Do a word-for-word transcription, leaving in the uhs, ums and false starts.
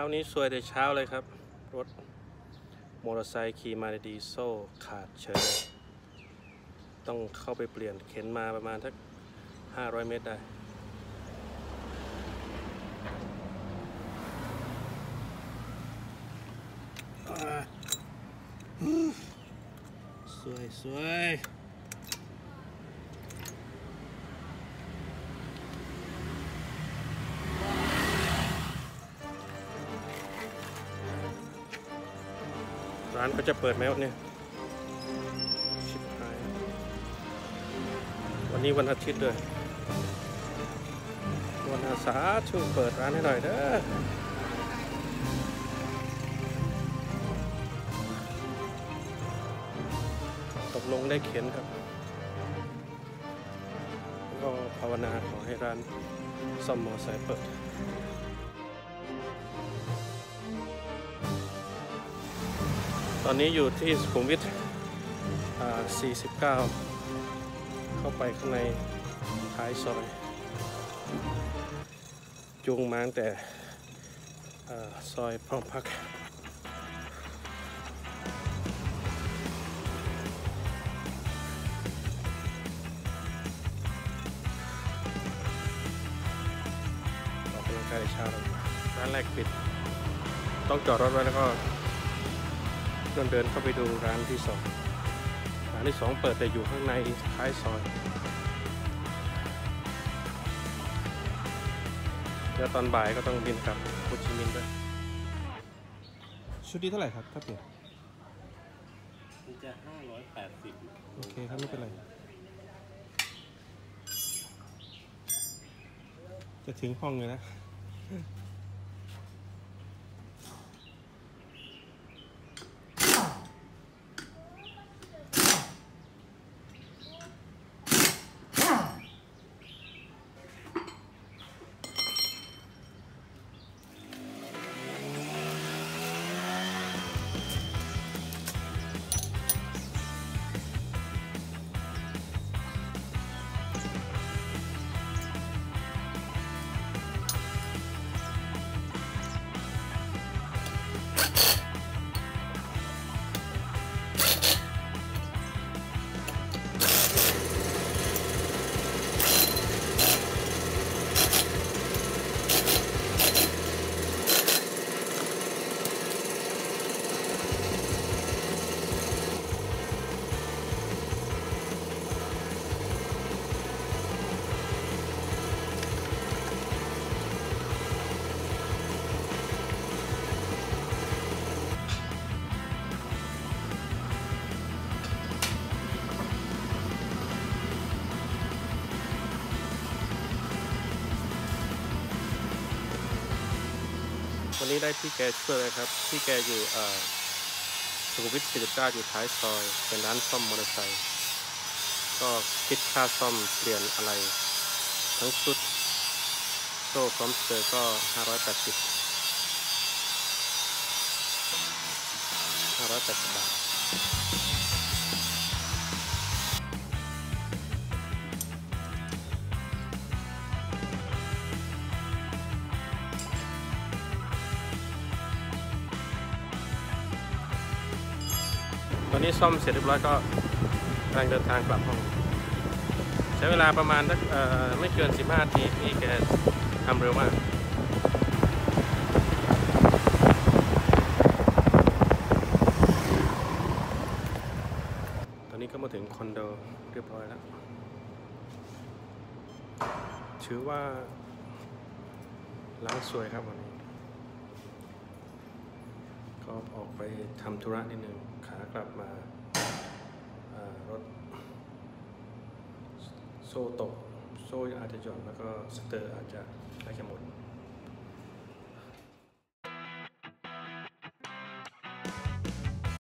นี้สวยแต่เช้าเลยครับรถมอเตอร์ไซค์ขี่มาดีโซ่ขาดเฉยต้องเข้าไปเปลี่ยนเข็นมาประมาณสักห้าร้อยเมตรได้สวยสวยร้านก็จะเปิดไหมวันนี้ชิบหายวันนี้วันอาทิตย์ด้วยวันอาสาช่วยเปิดร้านให้หน่อยเด้อตกลงได้เขียนครับก็ภาวนาขอให้ร้านซ่อมมอเตอร์ไซค์เปิดตอนนี้อยู่ที่สุขุมวิทสี่สิบเก้าเข้าไปข้างในท้ายซอยจูงมาตั้งแต่ซอยพร้อมพักออกกำลังกายเช้าร้านแรกปิดต้องจอดรถไว้แล้วก็เดินเดินเข้าไปดูร้านที่สองร้านที่สองเปิดแต่อยู่ข้างในท้ายซอยแล้วตอนบ่ายก็ต้องบินกลับโฮจิมินห์ด้วยชุดนี้เท่าไหร่ครับถ้าเปลี่ยนมันจะห้าร้อยแปดสิบโอเคครับไม่เป็นไรจะถึงห้องเลยนะวันนี้ได้พี่แกช่วยเลยครับพี่แกอยู่สุขุมวิทสี่สิบเก้าอยู่ท้ายซอยเป็นร้านซ่อมมอเตอร์ไซค์ก็คิดค่าซ่อมเปลี่ยนอะไรทั้งชุดโซ่พร้อมสเตอร์ก็ห้าร้อยแปดสิบ ห้าร้อยแปดสิบบาทตอนนี้ซ่อมเสร็จเรียบร้อยก็กำลังเดินทางกลับห้องใช้เวลาประมาณสักไม่เกินสิบห้านาทีพี่แกทำเร็วมากตอนนี้ก็มาถึงคอนโดเรียบร้อยแล้วถือว่าล้างสวยครับวันนี้ก็ออกไปทำธุระนิดนึงขากลับมารถโซ่ตกโซ่อาจจะหย่อนแล้วก็สเตอร์อาจจะใกล้จะหมด